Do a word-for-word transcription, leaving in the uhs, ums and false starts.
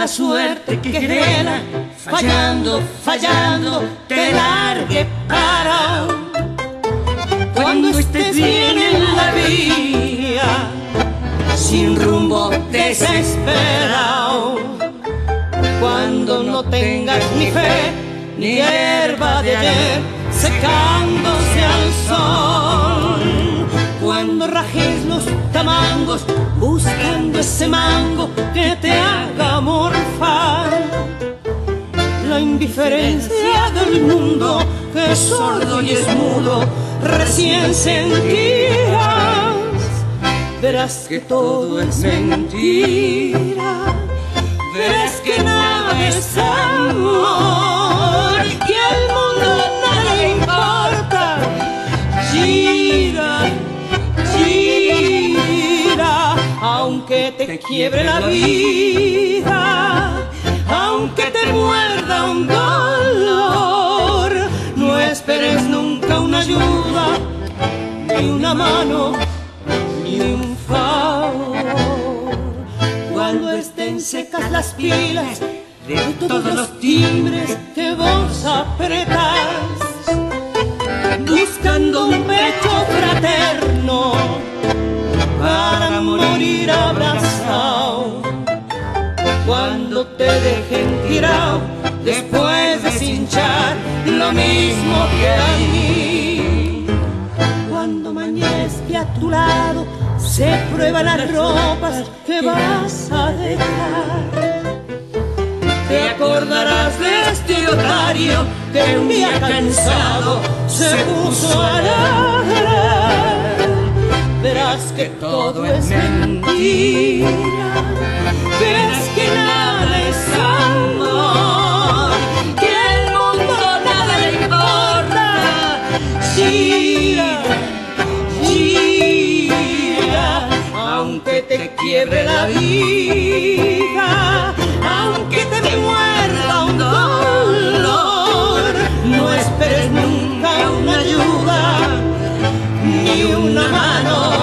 mala suerte que querela, fallando, fallando, te largue para. Cuando estés bien en la vía, sin rumbo, desesperado, cuando no tengas ni fe, ni hierba de ayer secándose al sol, cuando rajes los tamangos buscando ese mango que te haga morfar, la indiferencia del mundo que es sordo y es mudo recién sentirás, verás que todo es mentira, verás que nada es amor, que al mundo nada le importa. Gira, gira, aunque te quiebre la vida, aunque te muerda un dolor, no esperes nunca una ayuda, ni una mano, ni un favor. Cuando estén secas las pilas de todos los timbres que vos apretás, buscando un pecho fraterno para morir abrazado, cuando te dejen tirado después de cinchar lo mismo que a mí, cuando mañezque a tu lado se prueban las ropas que vas a dejar, te acordarás de este otario que un día cansado se puso a ladrar, verás que todo es mentira, verás que nada es amor, que al mundo nada le importa. Gira, gira, aunque te quiebre la vida, aunque te muerda un dolor, no esperes nunca una ayuda, ni una mano.